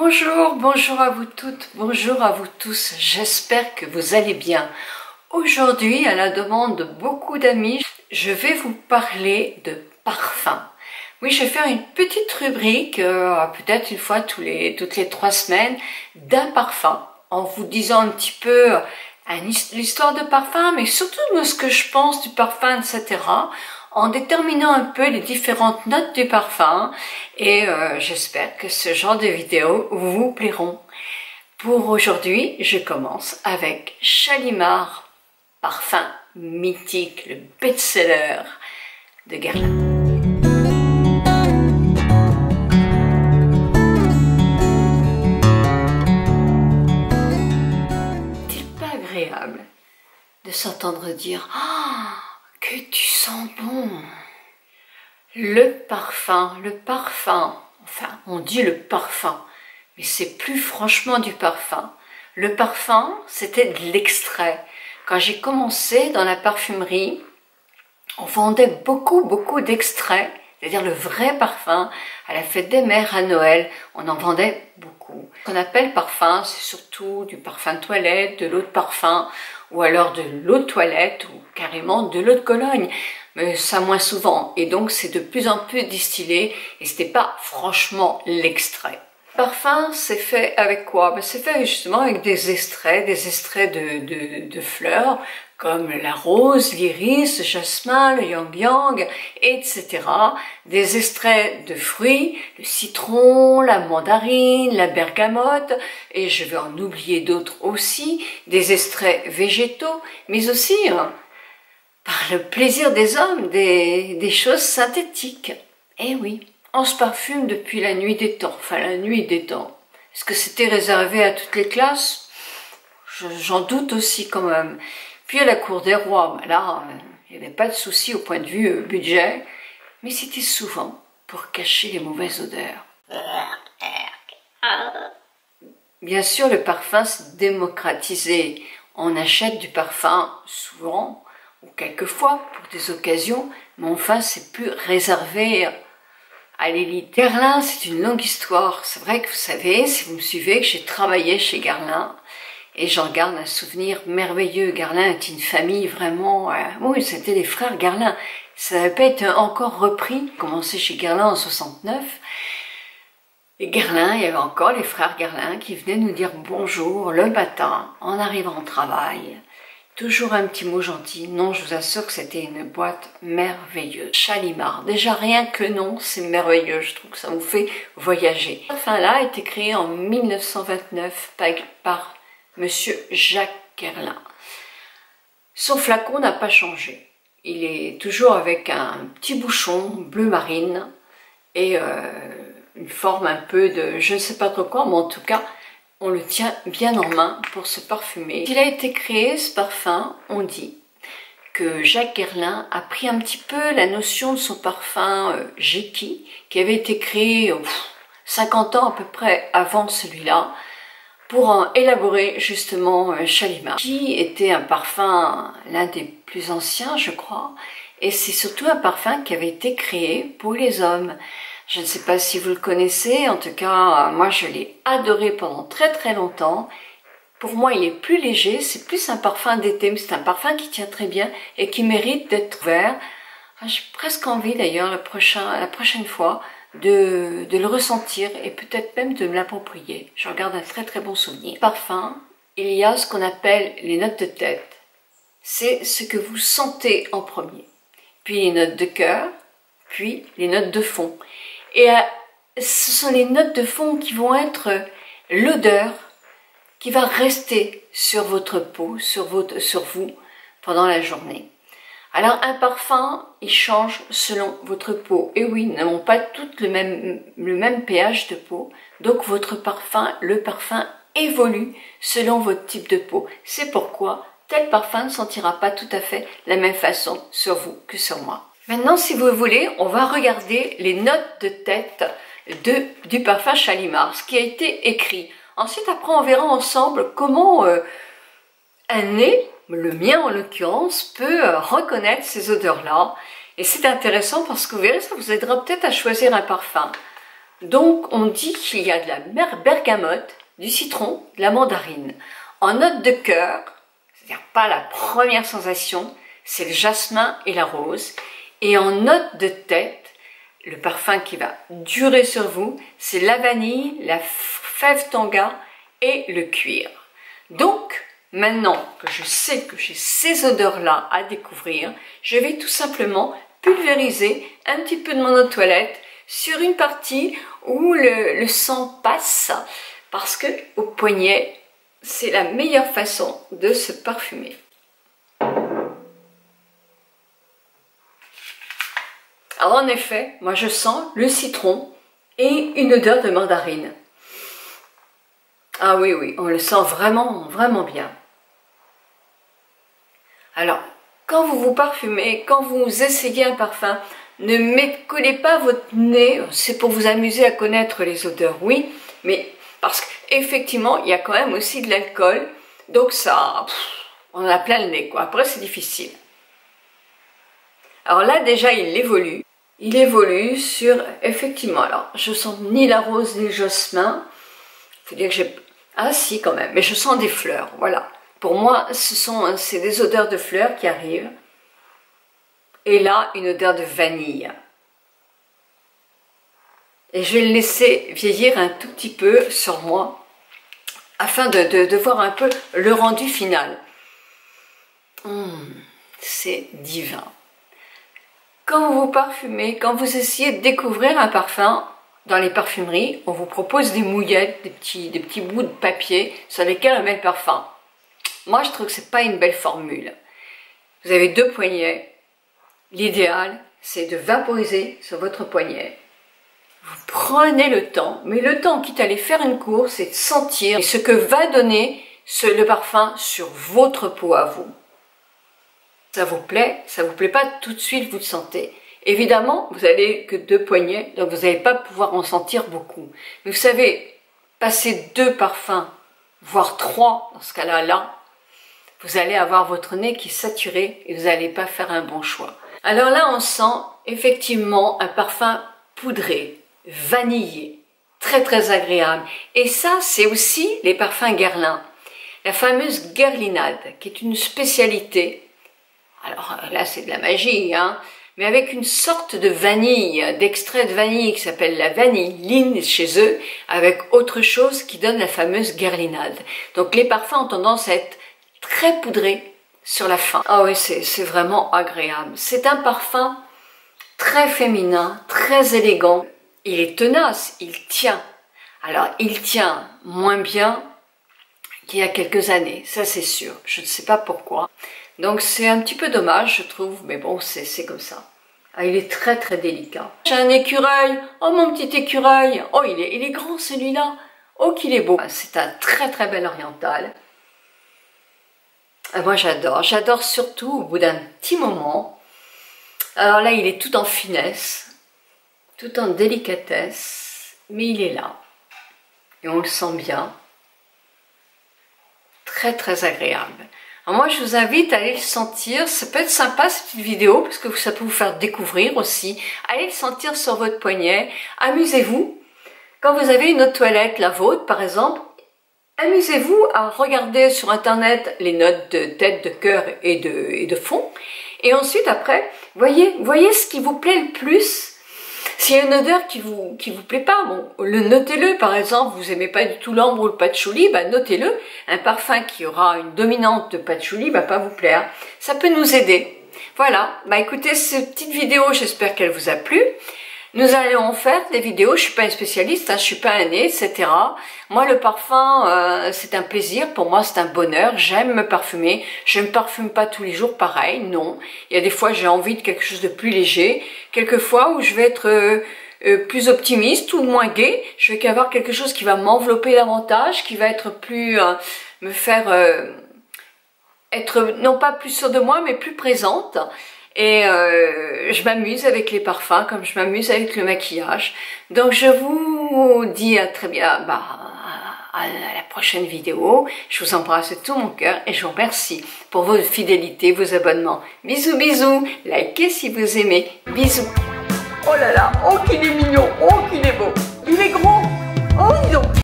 Bonjour, bonjour à vous toutes, bonjour à vous tous, j'espère que vous allez bien. Aujourd'hui, à la demande de beaucoup d'amis, je vais vous parler de parfum. Oui, je vais faire une petite rubrique, peut-être une fois toutes les 3 semaines, d'un parfum, en vous disant un petit peu l'histoire de parfum, mais surtout ce que je pense du parfum, etc., en déterminant un peu les différentes notes du parfum, et j'espère que ce genre de vidéos vous plairont. Pour aujourd'hui, je commence avec Shalimar, parfum mythique, le best-seller de Guerlain. N'est-il pas agréable de s'entendre dire « Ah, que tu sens bon !» Le parfum, enfin on dit le parfum, mais c'est plus franchement du parfum. Le parfum, c'était de l'extrait. Quand j'ai commencé dans la parfumerie, on vendait beaucoup d'extraits, c'est-à-dire le vrai parfum. À la fête des mères, à Noël, on en vendait beaucoup. Ce qu'on appelle parfum, c'est surtout du parfum de toilette, de l'eau de parfum, ou alors de l'eau de toilette, ou carrément de l'eau de Cologne. Mais ça moins souvent, et donc c'est de plus en plus distillé, et c'était pas franchement l'extrait. Parfum, c'est fait avec quoi? C'est fait justement avec des extraits de fleurs, comme la rose, l'iris, le jasmin, le yang-yang, etc. Des extraits de fruits, le citron, la mandarine, la bergamote, et je vais en oublier d'autres aussi, des extraits végétaux, mais aussi, par le plaisir des hommes, des choses synthétiques. Eh oui, on se parfume depuis la nuit des temps, enfin la nuit des temps. Est-ce que c'était réservé à toutes les classes? J'en doute aussi quand même. Puis à la cour des rois, là, il n'y avait pas de souci au point de vue budget, mais c'était souvent pour cacher les mauvaises odeurs. Bien sûr, le parfum s'est démocratisé. On achète du parfum souvent, ou quelquefois pour des occasions, mais enfin c'est plus réservé à l'élite. Guerlain, c'est une longue histoire. C'est vrai que vous savez, si vous me suivez, que j'ai travaillé chez Guerlain, et j'en garde un souvenir merveilleux. Guerlain est une famille vraiment... oui, c'était les frères Guerlain. Ça n'avait pas été encore repris. Commencé chez Guerlain en 69. Et Guerlain, il y avait encore les frères Guerlain qui venaient nous dire bonjour le matin, en arrivant au travail. Toujours un petit mot gentil. Non, je vous assure que c'était une boîte merveilleuse. Shalimar. Déjà, rien que le nom, c'est merveilleux. Je trouve que ça vous fait voyager. Ce parfum-là a été créé en 1929 par Monsieur Jacques Guerlain. Son flacon n'a pas changé. Il est toujours avec un petit bouchon bleu marine et une forme un peu de je ne sais pas trop quoi, mais en tout cas, on le tient bien en main pour se parfumer. Il a été créé, ce parfum, on dit que Jacques Guerlain a pris un petit peu la notion de son parfum Jecky, qui avait été créé 50 ans à peu près avant celui-là, pour en élaborer justement Shalimar, qui était un parfum, l'un des plus anciens je crois, et c'est surtout un parfum qui avait été créé pour les hommes. Je ne sais pas si vous le connaissez, en tout cas moi je l'ai adoré pendant très longtemps. Pour moi il est plus léger, c'est plus un parfum d'été, mais c'est un parfum qui tient très bien et qui mérite d'être ouvert. J'ai presque envie d'ailleurs la prochaine fois de le ressentir et peut-être même de me l'approprier. Je regarde un très bon souvenir. Parfum, il y a ce qu'on appelle les notes de tête. C'est ce que vous sentez en premier. Puis les notes de cœur, puis les notes de fond. Et ce sont les notes de fond qui vont être l'odeur qui va rester sur votre peau, sur vous pendant la journée. Alors un parfum, il change selon votre peau. Et oui, nous n'avons pas toutes le même pH de peau. Donc votre parfum, le parfum évolue selon votre type de peau. C'est pourquoi tel parfum ne sentira pas tout à fait la même façon sur vous que sur moi. Maintenant, si vous voulez, on va regarder les notes de tête du parfum Shalimar, ce qui a été écrit. Ensuite, après, on verra ensemble comment un nez, le mien en l'occurrence, peut reconnaître ces odeurs-là. Et c'est intéressant parce que vous verrez, ça vous aidera peut-être à choisir un parfum. Donc on dit qu'il y a de la bergamote, du citron, de la mandarine. En note de cœur, c'est-à-dire pas la première sensation, c'est le jasmin et la rose. Et en note de tête, le parfum qui va durer sur vous, c'est la vanille, la fève tonga et le cuir. Donc, maintenant que je sais que j'ai ces odeurs-là à découvrir, je vais tout simplement pulvériser un petit peu de mon eau de toilette sur une partie où le sang passe, parce que au poignet, c'est la meilleure façon de se parfumer. Alors en effet, moi je sens le citron et une odeur de mandarine. Ah oui, oui, on le sent vraiment, vraiment bien. Alors, quand vous vous parfumez, quand vous essayez un parfum, ne collez pas votre nez, c'est pour vous amuser à connaître les odeurs, oui, mais parce qu'effectivement, il y a quand même aussi de l'alcool, donc ça, on a plein le nez, quoi. Après, c'est difficile. Alors là, déjà, il évolue sur, effectivement, alors, je sens ni la rose ni le jasmin, il faut dire que j'ai, ah si, quand même, mais je sens des fleurs, voilà. Pour moi, c'est des odeurs de fleurs qui arrivent. Et là, une odeur de vanille. Et je vais le laisser vieillir un tout petit peu sur moi, afin de voir un peu le rendu final. C'est divin. Quand vous vous parfumez, quand vous essayez de découvrir un parfum, dans les parfumeries, on vous propose des mouillettes, des petits bouts de papier sur lesquels on met le parfum. Moi, je trouve que ce n'est pas une belle formule. Vous avez 2 poignets. L'idéal, c'est de vaporiser sur votre poignet. Vous prenez le temps, mais le temps quitte à aller faire une course, c'est de sentir ce que va donner le parfum sur votre peau à vous. Ça vous plaît pas tout de suite, vous le sentez. Évidemment, vous n'avez que 2 poignets, donc vous n'allez pas pouvoir en sentir beaucoup. Mais vous savez, passer 2 parfums, voire 3 dans ce cas-là, vous allez avoir votre nez qui est saturé et vous n'allez pas faire un bon choix. Alors là, on sent effectivement un parfum poudré, vanillé, très très agréable. Et ça, c'est aussi les parfums Guerlain. La fameuse guerlinade, qui est une spécialité. Alors là, c'est de la magie, hein, mais avec une sorte de vanille, d'extrait de vanille qui s'appelle la vanilline chez eux, avec autre chose qui donne la fameuse guerlinade. Donc les parfums ont tendance à être très poudrés sur la fin. Ah oui, c'est vraiment agréable. C'est un parfum très féminin, très élégant. Il est tenace, il tient. Alors, il tient moins bien qu'il y a quelques années, ça c'est sûr. Je ne sais pas pourquoi. Donc c'est un petit peu dommage, je trouve, mais bon, c'est comme ça. Ah, il est très très délicat. J'ai un écureuil. Oh, mon petit écureuil. Oh, il est grand celui-là. Oh, qu'il est beau. C'est un très très bel oriental. Moi j'adore surtout au bout d'un petit moment. Alors là il est tout en finesse, tout en délicatesse, mais il est là. Et on le sent bien. Très très agréable. Alors moi je vous invite à aller le sentir, ça peut être sympa cette petite vidéo parce que ça peut vous faire découvrir aussi. Allez le sentir sur votre poignet, amusez-vous. Quand vous avez une eau de toilette, la vôtre par exemple, amusez-vous à regarder sur internet les notes de tête, de cœur et de fond. Et ensuite après, voyez ce qui vous plaît le plus. S'il y a une odeur qui vous plaît pas, bon, notez-le. Par exemple, vous aimez pas du tout l'ambre ou le patchouli, bah notez-le. Un parfum qui aura une dominante de patchouli va pas vous plaire. Ça peut nous aider. Voilà, bah écoutez, cette petite vidéo, j'espère qu'elle vous a plu. Nous allons faire des vidéos, je suis pas une spécialiste, hein, je suis pas un nez, etc. Moi, le parfum, c'est un plaisir, pour moi, c'est un bonheur. J'aime me parfumer. Je ne me parfume pas tous les jours, pareil, non. Il y a des fois, j'ai envie de quelque chose de plus léger. Quelques fois où je vais être plus optimiste ou moins gai. Je vais avoir quelque chose qui va m'envelopper davantage, qui va être plus, me faire être non pas plus sûre de moi, mais plus présente. Et je m'amuse avec les parfums comme je m'amuse avec le maquillage. Donc je vous dis à très bien, à la prochaine vidéo. Je vous embrasse de tout mon cœur et je vous remercie pour votre fidélité, vos abonnements. Bisous bisous, likez si vous aimez. Bisous. Oh là là, oh qu'il est mignon, oh qu'il est beau. Il est est gros. Oh, dis donc.